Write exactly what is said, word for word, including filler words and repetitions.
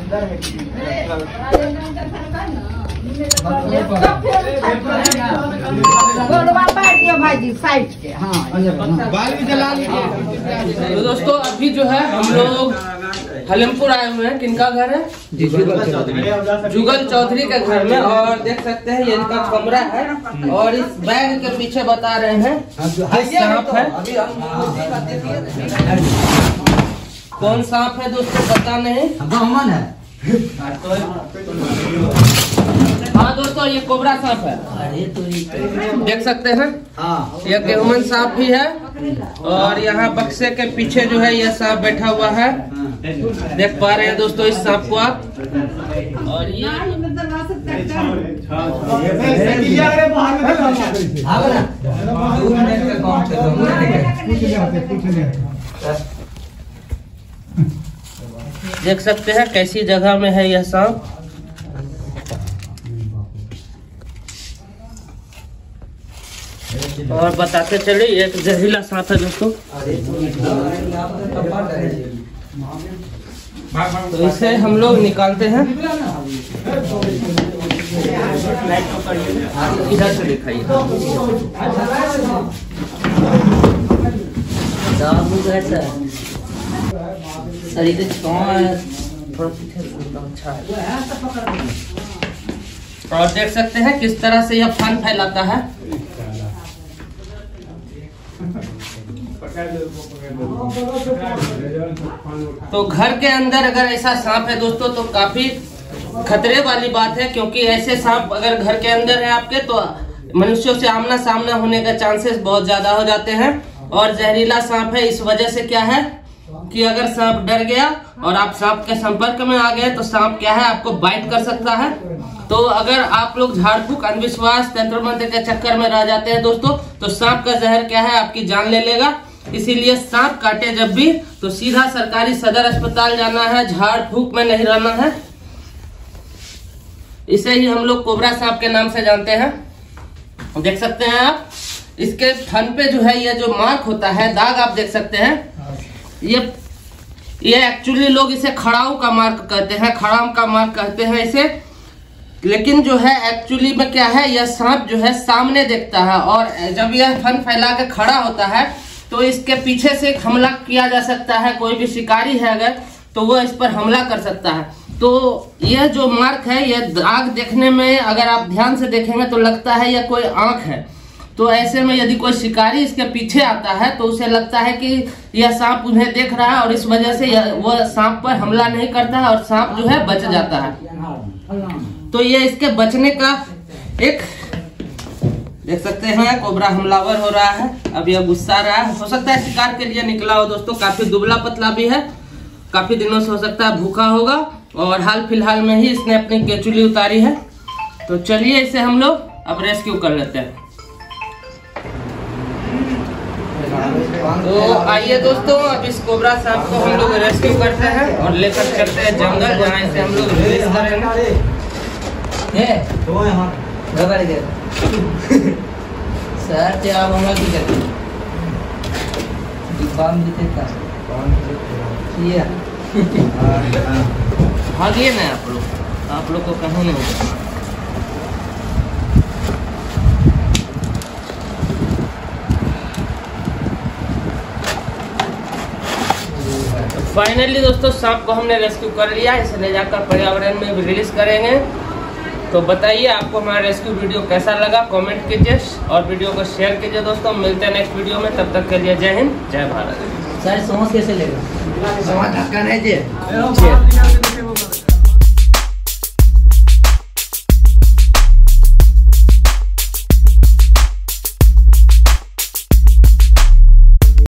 भाई साइड के हाँ बाल भी जला लीजिए। तो दोस्तों अभी जो है हम लोग हलीमपुर आए हुए हैं। किनका घर है? जुगल चौधरी के घर में। और देख सकते हैं ये इनका कमरा है और इस बैग के पीछे बता रहे हैं सांप है। कौन सांप है दोस्तों पता नहीं है। हाँ दोस्तों ये कोबरा सांप है। देख सकते हैं ये गेहूमन सांप भी है। और यहाँ बक्से के पीछे जो है ये सांप बैठा हुआ है। देख पा रहे हैं दोस्तों इस सांप को आप। और ये देख सकते हैं कैसी जगह में है यह सांप। और बताते चले एक जहरीला सांप है दोस्तों। तो इसे हम लोग निकालते हैं। इधर से दिखाइए। और देख सकते हैं किस तरह से यह फन फैलाता है। तो घर के अंदर अगर ऐसा सांप है दोस्तों तो काफी खतरे वाली बात है, क्योंकि ऐसे सांप अगर घर के अंदर है आपके तो मनुष्यों से आमना सामना होने का चांसेस बहुत ज्यादा हो जाते हैं। और जहरीला सांप है, इस वजह से क्या है कि अगर सांप डर गया और आप सांप के संपर्क में आ गए तो सांप क्या है आपको बाइट कर सकता है। तो अगर आप लोग झाड़ फूक अंधविश्वास तंत्र मंत्र के चक्कर में रह जाते हैं दोस्तों तो सांप का जहर क्या है आपकी जान ले लेगा। इसीलिए सांप काटे जब भी तो सीधा सरकारी सदर अस्पताल जाना है, झाड़ फूक में नहीं रहना है। इसे ही हम लोग कोबरा सांप के नाम से जानते हैं। देख सकते हैं आप इसके फन पे जो है ये जो मार्क होता है दाग आप देख सकते हैं। ये ये एक्चुअली लोग इसे खड़ाऊ का मार्क कहते हैं, खड़ाऊ का मार्क कहते हैं इसे। लेकिन जो है एक्चुअली में क्या है यह सांप जो है सामने देखता है और जब यह फन फैला के खड़ा होता है तो इसके पीछे से हमला किया जा सकता है। कोई भी शिकारी है अगर तो वो इस पर हमला कर सकता है। तो यह जो मार्क है यह दाग देखने में अगर आप ध्यान से देखेंगे तो लगता है यह कोई आंख है। तो ऐसे में यदि कोई शिकारी इसके पीछे आता है तो उसे लगता है कि यह सांप उन्हें देख रहा है और इस वजह से वो सांप पर हमला नहीं करता है और सांप जो है बच जाता है। तो ये इसके बचने का एक देख सकते हैं कोबरा हमलावर हो रहा है। अब यह गुस्सा रहा है, हो सकता है शिकार के लिए निकला हो दोस्तों। काफी दुबला पतला भी है, काफी दिनों से हो सकता है भूखा होगा और हाल फिलहाल में ही इसने अपनी केचुली उतारी है। तो चलिए इसे हम लोग अब रेस्क्यू कर लेते हैं। तो आइए दोस्तों अब इस कोबरा सांप को हम लोग रेस्क्यू करते हैं और लेकर चलते हैं जंगल जहाँ इसे हम लोग रिलीज करेंगे। सर क्या होगा की करते भागिए ना आप लोग, आप लोग को कहीं नहीं होगा। फाइनली दोस्तों सांप को हमने रेस्क्यू कर लिया। इसे ले जाकर पर्यावरण में भी रिलीज करेंगे। तो बताइए आपको हमारा रेस्क्यू वीडियो कैसा लगा, कमेंट कीजिए और वीडियो को शेयर कीजिए दोस्तों। मिलते हैं नेक्स्ट वीडियो में, तब तक के लिए जय हिंद जय भारत। सर समझ कैसे लेगा? समझ धक्का नहीं दे।